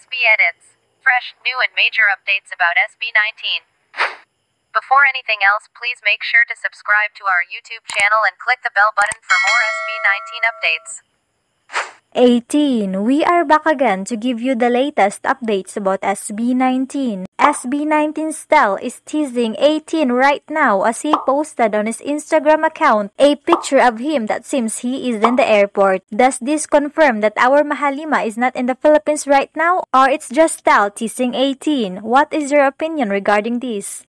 Esbi edits. Fresh, new and major updates about SB19. Before anything else, please make sure to subscribe to our YouTube channel and click the bell button for more SB19 updates. 18. We are back again to give you the latest updates about SB19. SB19's STELL is teasing 18 right now as he posted on his Instagram account a picture of him that seems he is in the airport. Does this confirm that our Mahalima is not in the Philippines right now, or it's just STELL teasing 18? What is your opinion regarding this?